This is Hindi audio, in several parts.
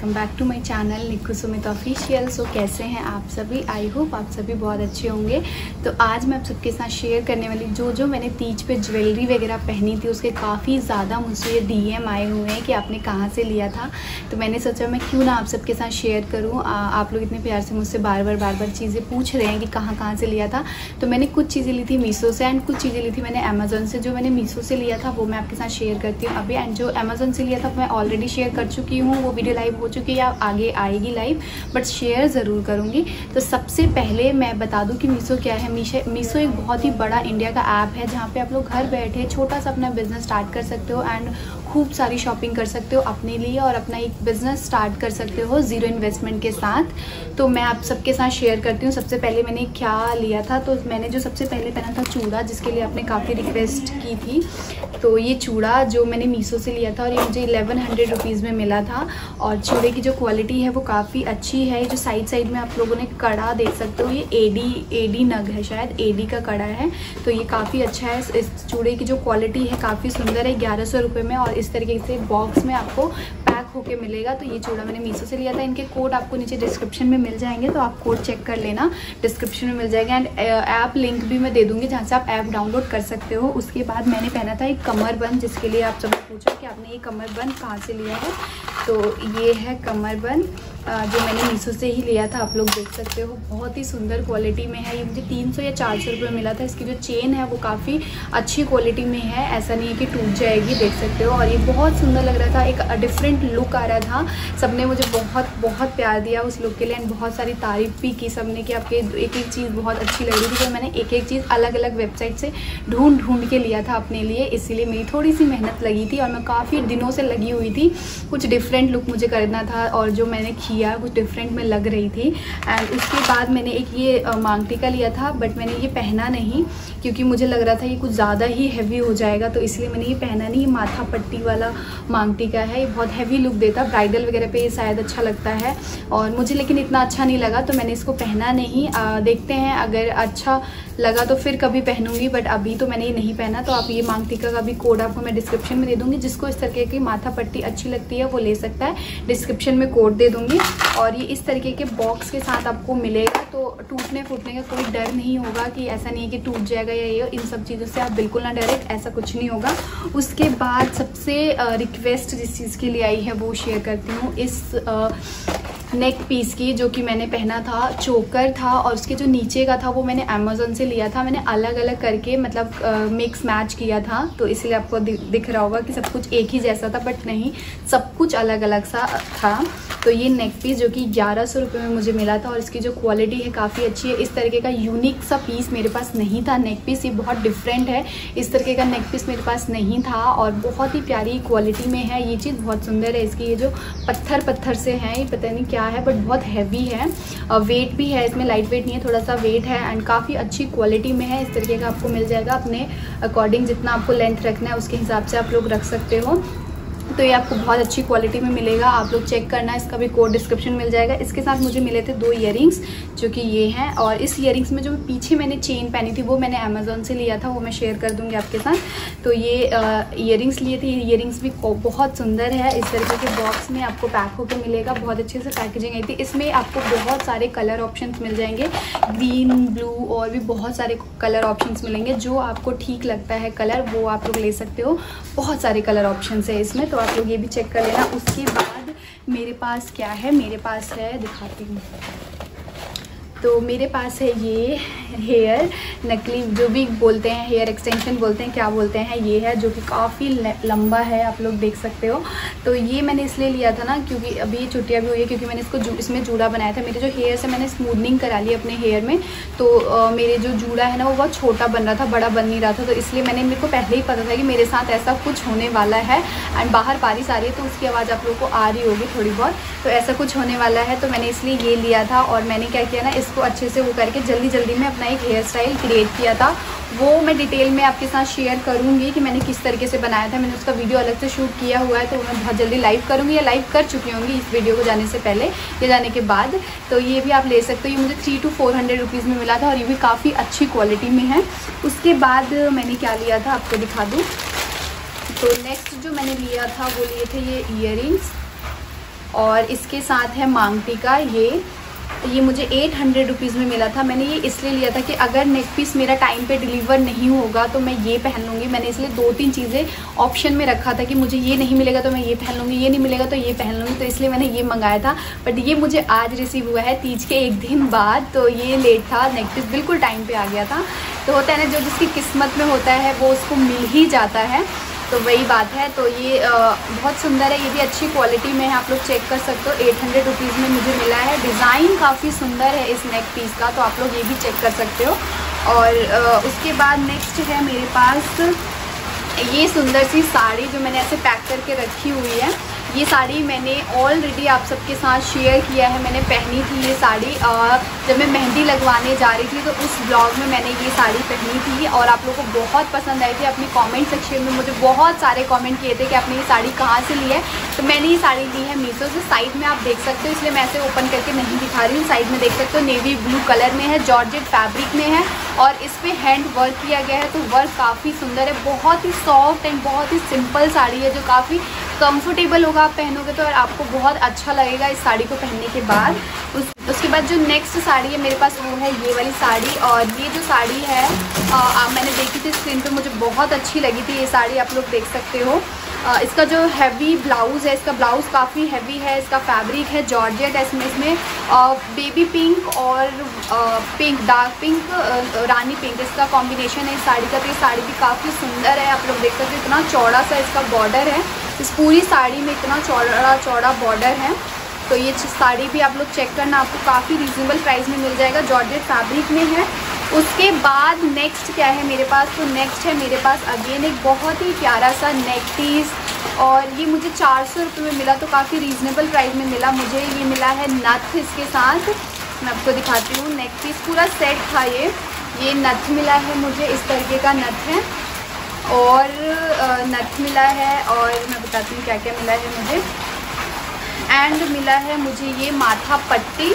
Welcome back to my channel Nikku Sumit official. So कैसे हैं आप सभी? आई होप आप सभी बहुत अच्छे होंगे। तो आज मैं आप सबके साथ शेयर करने वाली जो मैंने तीज पे ज्वेलरी वगैरह पहनी थी उसके काफ़ी ज़्यादा मुझे डीएम आए हुए हैं कि आपने कहाँ से लिया था। तो मैंने सोचा मैं क्यों ना आप सबके साथ शेयर करूँ। आप लोग इतने प्यार से मुझसे बार बार चीज़ें पूछ रहे हैं कि कहाँ से लिया था। तो मैंने कुछ चीज़ें ली थी मीशो से एंड कुछ चीज़ें ली थी मैंने अमेज़न से। जो मैंने मीशो से लिया था वो मैं आपके साथ शेयर करती हूँ अभी, एंड जो अमेज़न से लिया था मैं ऑलरेडी शेयर कर चुकी हूँ। वो वीडियो लाइव हो चुकी है, आगे आएगी लाइव, बट शेयर ज़रूर करूँगी। तो सबसे पहले मैं बता दूँ कि मीशो क्या है। मीशो एक बहुत ही बड़ा इंडिया का ऐप है जहाँ पे आप लोग घर बैठे छोटा सा अपना बिजनेस स्टार्ट कर सकते हो एंड खूब सारी शॉपिंग कर सकते हो अपने लिए और अपना एक बिज़नेस स्टार्ट कर सकते हो ज़ीरो इन्वेस्टमेंट के साथ। तो मैं आप सबके साथ शेयर करती हूँ। सबसे पहले मैंने क्या लिया था, तो मैंने जो सबसे पहले पहना था चूड़ा, जिसके लिए आपने काफ़ी रिक्वेस्ट की थी। तो ये चूड़ा जो मैंने मीशो से लिया था और ये मुझे 1100 रुपीज़ में मिला था। और चूड़े की जो क्वालिटी है वो काफ़ी अच्छी है। जो साइड में आप लोगों ने कड़ा देख सकते हो, ये एडी नग है, शायद एडी का कड़ा है। तो ये काफ़ी अच्छा है। इस चूड़े की जो क्वालिटी है काफ़ी सुंदर है। 1100 रुपये में और इस तरीके से बॉक्स में आपको पैक होके मिलेगा। तो ये चूड़ा मैंने मीशो से लिया था। इनके कोड आपको नीचे डिस्क्रिप्शन में मिल जाएंगे, तो आप कोड चेक कर लेना, डिस्क्रिप्शन में मिल जाएगा। एंड ऐप लिंक भी मैं दे दूँगी जहाँ से आप ऐप डाउनलोड कर सकते हो। उसके बाद मैंने पहना था एक कमरबंद, जिसके लिए आप सबने पूछा कि आपने ये कमरबंद कहाँ से लिया है। तो ये है कमरबंद जो मैंने मीशो से ही लिया था। आप लोग देख सकते हो बहुत ही सुंदर क्वालिटी में है। ये मुझे 300 या 400 रुपये मिला था। इसकी जो चेन है वो काफ़ी अच्छी क्वालिटी में है, ऐसा नहीं है कि टूट जाएगी, देख सकते हो। और ये बहुत सुंदर लग रहा था, एक डिफरेंट लुक आ रहा था। सबने मुझे बहुत प्यार दिया उस लुक के लिए एंड बहुत सारी तारीफ़ भी की सबने कि आपके एक चीज़ बहुत अच्छी लग रही थी। तो मैंने एक चीज़ अलग वेबसाइट से ढूंढ के लिया था अपने लिए, इसीलिए मेरी थोड़ी सी मेहनत लगी थी और मैं काफ़ी दिनों से लगी हुई थी। कुछ डिफरेंट लुक मुझे करना था और जो मैंने किया कुछ डिफरेंट में लग रही थी। एंड उसके बाद मैंने एक ये मांग टीका लिया था, बट मैंने ये पहना नहीं क्योंकि मुझे लग रहा था ये कुछ ज़्यादा ही हैवी हो जाएगा, तो इसलिए मैंने ये पहना नहीं। माथा पट्टी वाला मांग टीका है, ये बहुत हैवी लुक देता, ब्राइडल वगैरह पे ये शायद अच्छा लगता है और मुझे लेकिन इतना अच्छा नहीं लगा, तो मैंने इसको पहना नहीं। देखते हैं अगर अच्छा लगा तो फिर कभी पहनूंगी, बट अभी तो मैंने ये नहीं पहना। तो आप ये मांग टीका का भी कोड आपको मैं डिस्क्रिप्शन में दे दूंगी। जिसको इस तरीके की माथा पट्टी अच्छी लगती है वो ले सकता है, डिस्क्रिप्शन में कोड दे दूंगी। और ये इस तरीके के बॉक्स के साथ आपको मिलेगा, तो टूटने फूटने का कोई डर नहीं होगा कि ऐसा नहीं है कि टूट जाएगा या ये, इन सब चीज़ों से आप बिल्कुल ना डरे, ऐसा कुछ नहीं होगा। उसके बाद सबसे रिक्वेस्ट जिस चीज़ के लिए आई है वो शेयर करती हूँ। इस नेक पीस की जो कि मैंने पहना था, चोकर था और उसके जो नीचे का था वो मैंने अमेज़न से लिया था। मैंने अलग करके मतलब मिक्स मैच किया था, तो इसलिए आपको दिख रहा होगा कि सब कुछ एक ही जैसा था, बट नहीं, सब कुछ अलग सा था। तो ये नेक पीस जो कि 1100 रुपये में मुझे मिला था और इसकी जो क्वालिटी है काफ़ी अच्छी है। इस तरीके का यूनिक सा पीस मेरे पास नहीं था नेक पीस, ये बहुत डिफरेंट है। इस तरीके का नेक पीस मेरे पास नहीं था और बहुत ही प्यारी क्वालिटी में है। ये चीज़ बहुत सुंदर है इसकी। ये जो पत्थर से है, ये पता नहीं क्या है, बट बहुत हैवी है। वेट भी है इसमें, लाइट वेट नहीं है, थोड़ा सा वेट है एंड काफ़ी अच्छी क्वालिटी में है। इस तरीके का आपको मिल जाएगा, अपने अकॉर्डिंग जितना आपको लेंथ रखना है उसके हिसाब से आप लोग रख सकते हो। तो ये आपको बहुत अच्छी क्वालिटी में मिलेगा, आप लोग चेक करना, इसका भी कोड डिस्क्रिप्शन मिल जाएगा। इसके साथ मुझे मिले थे 2 ईयरिंग्स जो कि ये हैं, और इस ईयरिंग्स में जो पीछे मैंने चेन पहनी थी वो मैंने अमेज़न से लिया था, वो मैं शेयर कर दूंगी आपके साथ। तो ये ईयरिंग्स लिए थे, ईयरिंग्स भी बहुत सुंदर है। इस तरीके के बॉक्स में आपको पैक होकर मिलेगा, बहुत अच्छे से पैकेजिंग आई थी। इसमें आपको बहुत सारे कलर ऑप्शंस मिल जाएंगे, ग्रीन, ब्लू और भी बहुत सारे कलर ऑप्शंस मिलेंगे। जो आपको ठीक लगता है कलर वो आप लोग ले सकते हो, बहुत सारे कलर ऑप्शंस है इसमें, तो आप लोग ये भी चेक कर लेना। उसके बाद मेरे पास क्या है, मेरे पास है, दिखाती हूँ। तो मेरे पास है ये हेयर नकली, जो भी बोलते हैं, हेयर एक्सटेंशन बोलते हैं, क्या बोलते हैं, ये है जो कि काफ़ी लंबा है, आप लोग देख सकते हो। तो ये मैंने इसलिए लिया था ना क्योंकि अभी छुट्टियाँ भी हुई है, क्योंकि मैंने इसको इसमें जूड़ा बनाया था। मेरे जो हेयर से मैंने स्मूदनिंग करा ली अपने हेयर में, तो मेरे जो जूड़ा है ना वो बहुत छोटा बन रहा था, बड़ा बन नहीं रहा था। तो इसलिए मेरे को पहले ही पता था कि मेरे साथ ऐसा कुछ होने वाला है। एंड बाहर बारिश आ रही है तो उसकी आवाज़ आप लोग को आ रही होगी थोड़ी बहुत, तो ऐसा कुछ होने वाला है। तो मैंने इसलिए ये लिया था और मैंने क्या किया ना, इसको अच्छे से वो करके जल्दी में अपना एक हेयर स्टाइल क्रिएट किया था। वो मैं डिटेल में आपके साथ शेयर करूंगी कि मैंने किस तरीके से बनाया था। मैंने उसका वीडियो अलग से शूट किया हुआ है, तो मैं बहुत जल्दी लाइव करूंगी या लाइव कर चुकी होंगी इस वीडियो को जाने से पहले या जाने के बाद। तो ये भी आप ले सकते हो। ये मुझे 300 to 400 रुपीज़ में मिला था और ये भी काफ़ी अच्छी क्वालिटी में है। उसके बाद मैंने क्या लिया था आपको दिखा दूँ। तो नेक्स्ट जो मैंने लिया था वो लिए थे ये ईयरिंग्स। और इसके साथ है मांग टीका। ये मुझे 800 रुपीज़ में मिला था। मैंने ये इसलिए लिया था कि अगर नेक पीस मेरा टाइम पे डिलीवर नहीं होगा तो मैं ये पहन लूँगी। मैंने इसलिए 2-3 चीज़ें ऑप्शन में रखा था कि मुझे ये नहीं मिलेगा तो मैं ये पहन लूँगी, ये नहीं मिलेगा तो ये पहन लूँगी, तो इसलिए मैंने ये मंगाया था। बट ये मुझे आज रिसीव हुआ है तीज के 1 दिन बाद, तो ये लेट था। नेक पीस बिल्कुल टाइम पर आ गया था। तो होता है ना, जो जिसकी किस्मत में होता है वो उसको मिल ही जाता है, तो वही बात है। तो ये बहुत सुंदर है, ये भी अच्छी क्वालिटी में है, आप लोग चेक कर सकते हो। 800 रुपीज़ में मुझे मिला है। डिज़ाइन काफ़ी सुंदर है इस नेक पीस का, तो आप लोग ये भी चेक कर सकते हो। और उसके बाद नेक्स्ट है मेरे पास ये सुंदर सी साड़ी जो मैंने ऐसे पैक करके रखी हुई है। ये साड़ी मैंने ऑलरेडी आप सबके साथ शेयर किया है, मैंने पहनी थी ये साड़ी जब मैं मेहंदी लगवाने जा रही थी, तो उस ब्लॉग में मैंने ये साड़ी पहनी थी और आप लोगों को बहुत पसंद आई थी। अपनी कमेंट सेक्शन में मुझे बहुत सारे कमेंट किए थे कि आपने ये साड़ी कहाँ से ली है। तो मैंने ये साड़ी ली है मीशो से। साइड में आप देख सकते हो, इसलिए मैं ऐसे ओपन करके नहीं दिखा रही हूँ। साइड में देख सकते हो नेवी ब्लू कलर में है, जॉर्जेट फैब्रिक में है और इस पर हैंड वर्क किया गया है। तो वर्क काफ़ी सुंदर है, बहुत ही सॉफ्ट एंड बहुत ही सिंपल साड़ी है जो काफ़ी कंफर्टेबल होगा। आप पहनोगे तो आपको बहुत अच्छा लगेगा इस साड़ी को पहनने के बाद। उसके बाद जो नेक्स्ट साड़ी है मेरे पास वो है ये वाली साड़ी। और ये जो साड़ी है मैंने देखी थी स्क्रीन पे, मुझे बहुत अच्छी लगी थी ये साड़ी, आप लोग देख सकते हो। इसका जो हैवी ब्लाउज़ है, इसका ब्लाउज़ काफ़ी हैवी है। इसका फैब्रिक है जॉर्जेट, इसमें बेबी पिंक और pink, dark pink, rani pink, इसका कॉम्बिनेशन है इस साड़ी का। तो ये साड़ी भी काफ़ी सुंदर है, आप लोग देख सकते हो। इतना चौड़ा सा इसका बॉर्डर है, इस पूरी साड़ी में इतना चौड़ा बॉर्डर है। तो ये साड़ी भी आप लोग चेक करना, आपको काफ़ी रीज़नेबल प्राइस में मिल जाएगा, जॉर्जेट फैब्रिक में है। उसके बाद नेक्स्ट क्या है मेरे पास, तो नेक्स्ट है मेरे पास अगेन एक बहुत ही प्यारा सा नेक पीस, और ये मुझे 400 रुपये में मिला, तो काफ़ी रीज़नेबल प्राइस में मिला मुझे। ये मिला है नथ इसके साथ, मैं आपको दिखाती हूँ। नेक पीस पूरा सेट था ये नथ मिला है मुझे, इस तरीके का नथ है और नथ मिला है। और मैं बताती हूँ क्या क्या मिला है मुझे। एंड मिला है मुझे ये माथा पट्टी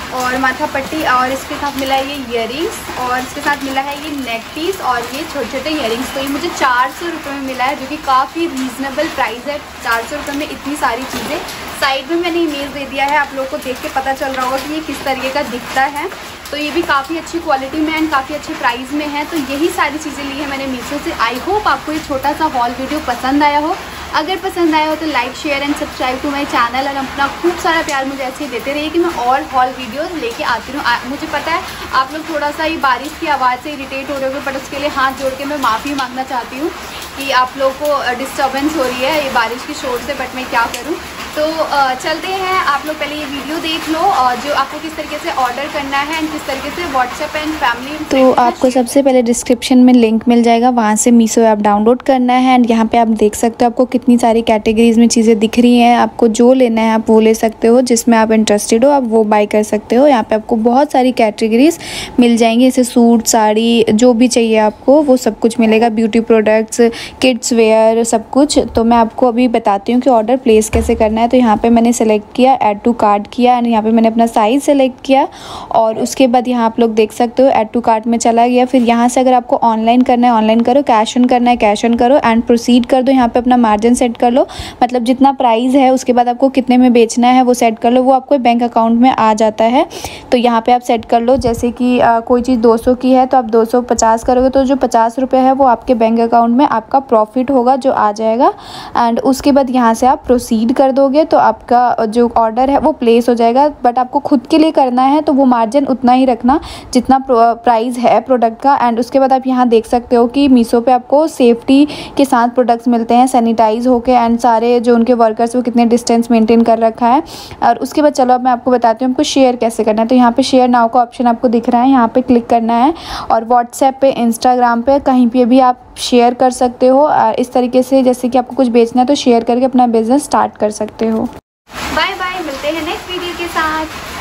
और इसके साथ मिला है ये इयरिंग्स, और इसके साथ मिला है ये नेक पीस और ये छोटे छोटे इयरिंग्स। तो ये मुझे 400 रुपये में मिला है, जो कि काफ़ी रीज़नेबल प्राइस है। 400 रुपये में इतनी सारी चीज़ें। साइड में मैंने इमेज दे दिया है, आप लोगों को देख के पता चल रहा होगा कि ये किस तरीके का दिखता है। तो ये भी काफ़ी अच्छी क्वालिटी में एंड काफ़ी अच्छे प्राइस में है। तो यही सारी चीज़ें ली है मैंने मीशो से। आई होप आपको ये छोटा सा हॉल वीडियो पसंद आया हो। अगर पसंद आया हो तो like share and subscribe to my channel, और अपना खूब सारा प्यार मुझे ऐसे ही देते रहिए कि मैं और हॉल वीडियोस लेके आती रहूँ। मुझे पता है आप लोग थोड़ा सा ये बारिश की आवाज़ से इरिटेट हो रहे हो, बट उसके लिए हाथ जोड़ के मैं माफ़ी मांगना चाहती हूँ कि आप लोग को डिस्टर्बेंस हो रही है ये बारिश के शोर से, बट मैं क्या करूँ। तो चलते हैं, आप लोग पहले ये वीडियो देख लो और जो आपको किस तरीके से ऑर्डर करना है एंड किस तरीके से व्हाट्सएप एंड फैमिली। तो आपको सबसे पहले डिस्क्रिप्शन में लिंक मिल जाएगा, वहाँ से मीशो ऐप डाउनलोड करना है। एंड यहाँ पे आप देख सकते हो आपको कितनी सारी कैटेगरीज में चीज़ें दिख रही हैं। आपको जो लेना है आप वो ले सकते हो, जिसमें आप इंटरेस्टेड हो आप वो बाय कर सकते हो। यहाँ पे आपको बहुत सारी कैटेगरीज मिल जाएंगी, जैसे सूट, साड़ी, जो भी चाहिए आपको वो सब कुछ मिलेगा। ब्यूटी प्रोडक्ट्स, किड्स वेयर, सब कुछ। तो मैं आपको अभी बताती हूँ कि ऑर्डर प्लेस कैसे करना है। तो यहाँ पे मैंने सेलेक्ट किया, ऐड टू कार्ट किया एंड यहाँ पे मैंने अपना साइज़ सेलेक्ट किया, और उसके बाद यहाँ आप लोग देख सकते हो ऐड टू कार्ट में चला गया। फिर यहाँ से अगर आपको ऑनलाइन करना है ऑनलाइन करो, कैश ऑन करना है कैश ऑन करो एंड प्रोसीड कर दो। यहाँ पे अपना मार्जिन सेट कर लो, मतलब जितना प्राइस है उसके बाद आपको कितने में बेचना है वो सेट कर लो, वो आपको बैंक अकाउंट में आ जाता है। तो यहाँ पे आप सेट कर लो, जैसे कि कोई चीज़ 200 की है तो आप 250 करोगे तो जो 50 रुपये है वो आपके बैंक अकाउंट में आपका प्रॉफिट होगा जो आ जाएगा। एंड उसके बाद यहाँ से आप प्रोसीड कर दोगे तो आपका जो ऑर्डर है वो प्लेस हो जाएगा। बट आपको खुद के लिए करना है तो वो मार्जिन उतना ही रखना जितना प्राइस है प्रोडक्ट का। एंड उसके बाद आप यहाँ देख सकते हो कि मीशो पे आपको सेफ्टी के साथ प्रोडक्ट्स मिलते हैं, सैनिटाइज होके, एंड सारे जो उनके वर्कर्स वो कितने डिस्टेंस मेंटेन कर रखा है। और उसके बाद चलो अब मैं आपको बताती हूँ आपको शेयर कैसे करना है। तो यहाँ पे शेयर नाउ का ऑप्शन आपको दिख रहा है, यहाँ पे क्लिक करना है और व्हाट्सएप पे, इंस्टाग्राम पे, कहीं पे भी आप शेयर कर सकते हो इस तरीके से। जैसे कि आपको कुछ बेचना है तो शेयर करके अपना बिजनेस स्टार्ट कर सकते हो। बाय बाय, मिलते हैं नेक्स्ट वीडियो के साथ।